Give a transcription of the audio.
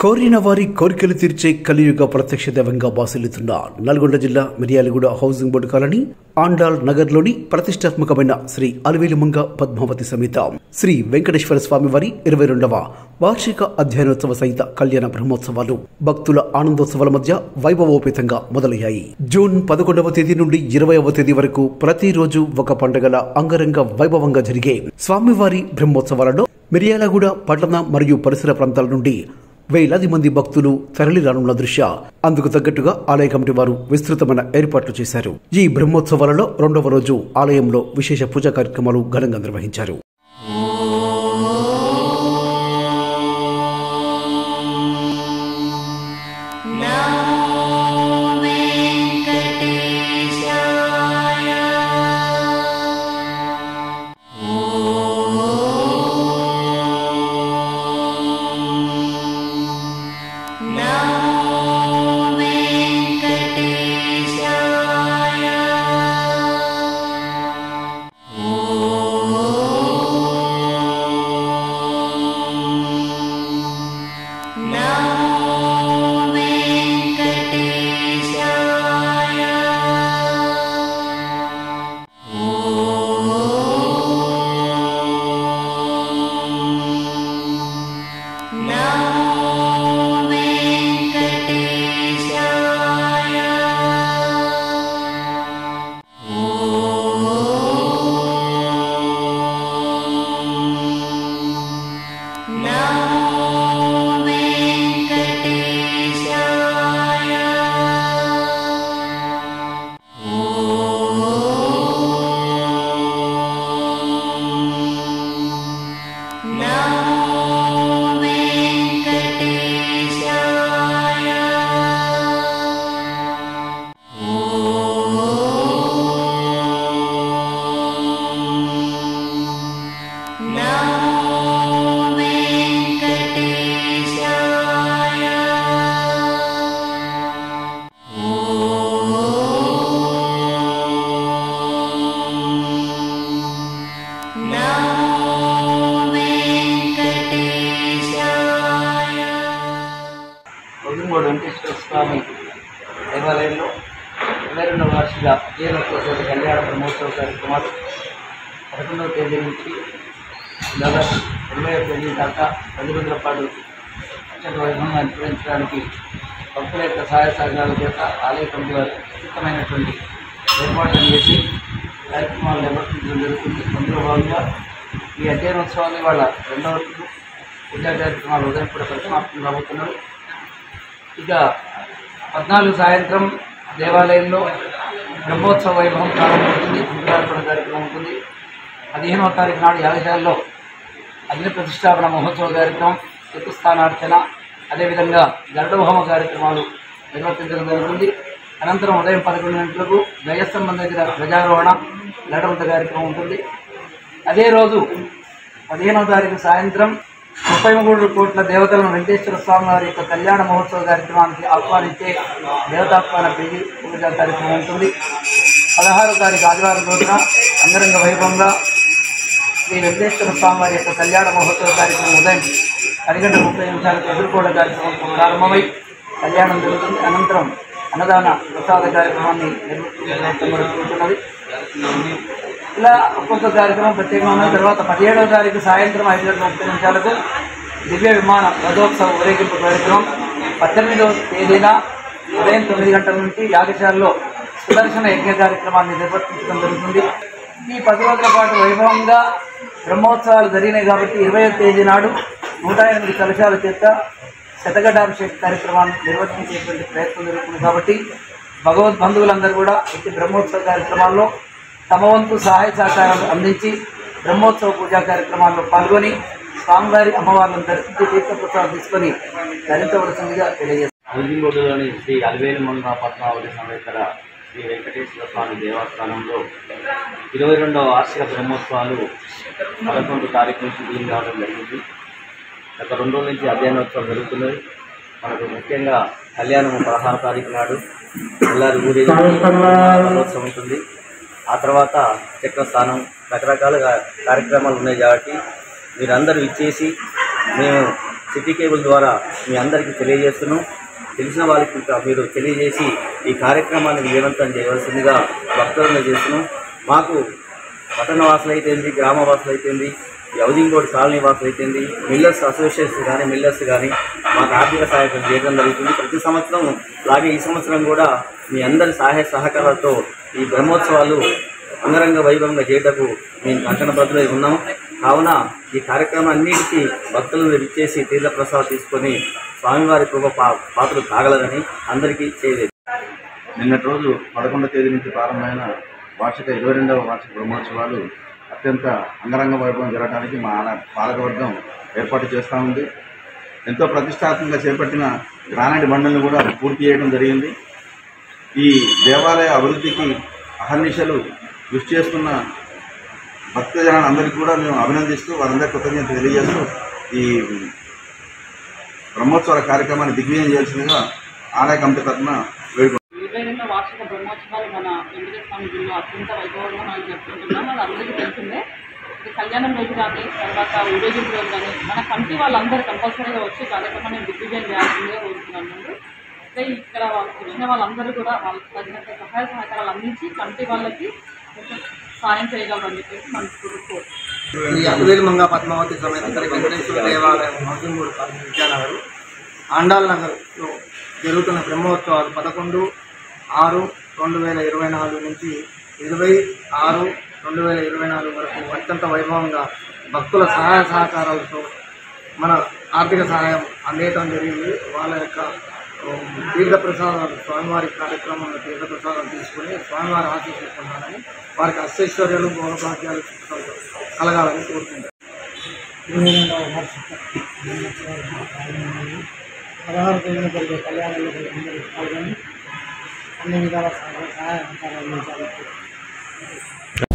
కోరిన వారి కోరికలు తీర్చే కలియుగ ప్రత్యక్ష దైవంగా బాసిల్లుతున్న నల్గొండ జిల్లా Miryalaguda housing board colony Andal Nagar లోని ప్రతిష్టాత్మకమైన శ్రీ అలవేలుమంగ పద్మావతి సమేత శ్రీ వెంకటేశ్వర స్వామి వారి 22వ వార్షిక అధ్యయనోత్సవ సహిత కళ్యాణ బ్రహ్మోత్సవాలు భక్తుల ఆనందోత్సవాల మధ్య వైభవోపేతంగా మొదలయ్యాయి. జూన్ 11వ తేదీ నుండి 20వ తేదీ వరకు ప్రతిరోజు ఒక పండుగల అంగరంగ వైభవంగా జరిగే స్వామివారి బ్రహ్మోత్సవాలలో మిర్యాలగూడ పట్టణ మరియు పరిసర ప్రాంతాల నుండి వేలాది మంది భక్తులు తరలిరానున్న దృశ్య అందుకు తగ్గట్టుగా ఆలయ కమిటీ వారు విస్తృతమైన ఏర్పాట్లు చేశారు. ఈ బ్రహ్మోత్సవాలలో 2వ రోజు ఆలయంలో విశేష పూజా కార్యక్రమాలు ఘనంగా నిర్వహించారు. వెంకటేశ్వర స్వామి దేవాలయంలో 22వ వార్షిక అధ్యయనోత్సవ కళ్యాణ బ్రహ్మోత్సవ కార్యక్రమాలు 11వ తేదీ నుంచి దాదాపు 20వ తేదీ దాకా 10 రోజుల పాటు అత్యంత వైభవంగా నిర్వహించడానికి భక్తుల యొక్క సహాయ సహకారాల చేత ఆలయ కమిటీ వారు ఉచితమైనటువంటి ఏర్పాట్లను చేసి కార్యక్రమాలు నిర్వర్తించడం జరుగుతుంది. అందులో భాగంగా ఈ అధ్యయనోత్సవాన్ని వాళ్ళ 2వ రోజు పూజా కార్యక్రమాలు ఉదయం కూడా పరిసమాప్తం కాబోతున్నారు. ఇక 14 సాయంత్రం దేవాలయంలో బ్రహ్మోత్సవ వైభవం ప్రారంభమవుతుంది. అంకురార్పణ కార్యక్రమం ఉంటుంది. 15వ తారీఖు నాడు యాగశాలలో అగ్ని ప్రతిష్టాపన మహోత్సవ కార్యక్రమం, చతుస్థానార్చన, అదేవిధంగా గరుడహోమ కార్యక్రమాలు నిర్వర్తించడం జరుగుతుంది. అనంతరం ఉదయం 11 గంటలకు గజస్తంభం దగ్గర ధ్వజారోహణ గరుడ కార్యక్రమం ఉంటుంది. అదే రోజు 15వ తారీఖు సాయంత్రం 33 కోట్ల దేవతలను వెంకటేశ్వర స్వామి వారి యొక్క కళ్యాణ మహోత్సవ కార్యక్రమానికి ఆహ్వానించే దేవతాత్మాన పూజా కార్యక్రమం ఉంటుంది. 16వ తారీఖు ఆదివారం రోజున అంగరంగ వైభవంగా శ్రీ వెంకటేశ్వర స్వామి వారి యొక్క కళ్యాణ మహోత్సవ కార్యక్రమం ఉదయం 10:30 ఎదుర్కోవడం కార్యక్రమం ప్రారంభమై కళ్యాణం జరుగుతుంది. అనంతరం అన్నదాన ప్రసాద కార్యక్రమాన్ని నిర్వహించబడుతున్నది. ఇలా ఒక్కొక్క కార్యక్రమం ప్రత్యేకంగా ఉన్న తర్వాత 17వ తారీఖు సాయంత్రం 5:30 దివ్య విమాన రథోత్సవ ఊరేగింపు కార్యక్రమం, 18వ తేదీన ఉదయం 9 గంటల నుంచి యాగశాలలో సుదర్శన యజ్ఞ కార్యక్రమాన్ని నిర్వర్తించడం జరుగుతుంది. ఈ 10 రోజుల పాటు వైభవంగా బ్రహ్మోత్సవాలు జరిగినాయి కాబట్టి 20వ తేదీ నాడు 108 కలశాల చేత శతఘటాభిషేక కార్యక్రమాన్ని నిర్వర్తించేటువంటి ప్రయత్నం జరుగుతుంది. కాబట్టి భగవద్బంధువులందరూ కూడా ఇట్టి బ్రహ్మోత్సవ కార్యక్రమాల్లో తమ వంతు సహాయ సహకారాలు అందించి బ్రహ్మోత్సవ పూజా కార్యక్రమాల్లో పాల్గొని స్వామివారి అమ్మవార్లను దర్శించి తీర్థప్రసాదం తీసుకొని ధరించవలసిందిగా తెలియజేస్తారు. హౌసింగ్ బోర్డులోని శ్రీ అలవేలుమంగ పద్మావతి సమేత శ్రీ వెంకటేశ్వర స్వామి దేవస్థానంలో 22వ వార్షిక బ్రహ్మోత్సవాలు 11వ తారీఖు నుంచి బిగిన్ కావడం జరిగింది. గత 2 రోజుల నుంచి అధ్యయనోత్సవం జరుగుతున్నది. మనకు ముఖ్యంగా కళ్యాణం 16వ తారీఖు నాడు తెల్లారి ఊరేగింపు ఉంటుంది. ఆ తర్వాత చక్రస్థానం, రకరకాలుగా కార్యక్రమాలు ఉన్నాయి కాబట్టి మీరందరూ ఇచ్చేసి మేము సిటీ కేబుల్ ద్వారా మీ అందరికీ తెలియజేస్తున్నాం. తెలిసిన వాళ్ళకి ఇంకా మీరు తెలియజేసి ఈ కార్యక్రమాన్ని విజయవంతం చేయవలసిందిగా భక్తులను చేస్తున్నాం. మాకు పట్టణ వాసులు అయితేంది, గ్రామ వాసులు అయితేంది, హౌసింగ్ బోర్డు కాలనీ వాసులు అయితేంది, మిల్లర్స్ అసోసియేషన్స్ కానీ మిల్లర్స్ కానీ మాకు ఆర్థిక సహాయం చేయడం జరుగుతుంది. ప్రతి సంవత్సరం అలాగే ఈ సంవత్సరం కూడా మీ అందరి సహాయ సహకారాలతో ఈ బ్రహ్మోత్సవాలు అంగరంగ వైభవంగా చేయటకు మేము కంకణబద్ధులై ఉన్నాము. కావున ఈ కార్యక్రమం అన్నిటికీ భక్తులను విచ్చేసి తీర్థప్రసాదం తీసుకొని స్వామివారి కృప పాత్రలు తాగలరని అందరికీ చేయలేదు. నిన్నటి రోజు 11వ తేదీ నుంచి ప్రారంభమైన వార్షిక 22వ వార్షిక బ్రహ్మోత్సవాలు అత్యంత అంగరంగ వైభవం జరగడానికి మా పాలకవర్గం ఏర్పాటు చేస్తూ ఉంది. ఎంతో ప్రతిష్టాత్మకంగా చేపట్టిన గ్రానైట్ బండలను కూడా పూర్తి చేయడం జరిగింది. ఈ దేవాలయ అభివృద్ధికి అహర్నిశలు కృషి చేస్తున్న భక్తజనాన్ని అందరికీ కూడా మేము అభినందిస్తూ వారందరికీ కృతజ్ఞత తెలియజేస్తూ ఈ బ్రహ్మోత్సవాల కార్యక్రమాన్ని దిగ్విజయం చేయాల్సిందిగా ఆలయ కమిటీ తరఫున వేడుకుంటున్నాం. 22వ వార్షిక బ్రహ్మోత్సవాలు మన వెంకటేశ్వర స్వామి గుడిలో అత్యంత వైభవంగా మనం జరుపుకుంటున్నాం. అది అందరికీ తెలిసిందే. ఇది కళ్యాణం రోజు కానీ తర్వాత ఊరేగింపు రోజు కానీ మన కమిటీ వాళ్ళందరూ కంపల్సరీగా వచ్చి కార్యక్రమాన్ని దిగ్విజయం చేయాల్సిందిగా కోరుతున్నాను. అయితే ఇక్కడ వచ్చిన వాళ్ళందరూ కూడా వాళ్ళకి తగినంత సహాయ సహకారాలు అందించి కమిటీ వాళ్ళకి సాయం చేయగలరని చెప్పేసి మనకు ఈ అలివేలు మంగా పద్మావతి సమేత శ్రీ వెంకటేశ్వర దేవాలయం housing board colony Vidyanagar Andal నగర్లో జరుగుతున్న బ్రహ్మోత్సవాలు 11/6/2024 నుంచి 20/6/2024 వరకు అత్యంత వైభవంగా భక్తుల సహాయ సహకారాలతో మన ఆర్థిక సహాయం అందేయటం జరిగింది. వాళ్ళ యొక్క తీర్థప్రసాదాలు స్వామివారి కార్యక్రమంలో తీర్థప్రసాదాలు తీసుకుని స్వామివారి ఆశీస్సుకుంటారని వారికి అష్టైశ్వర్యాలు గౌరవభాగ్యాలు కలగాలని కోరుకుంటారు. 22వ వార్షిక 16 తేదీన జరిగే కళ్యాణంలో అందరూ పాల్గొని అన్ని విధాల సహాయ సహకారాలు అందించాలని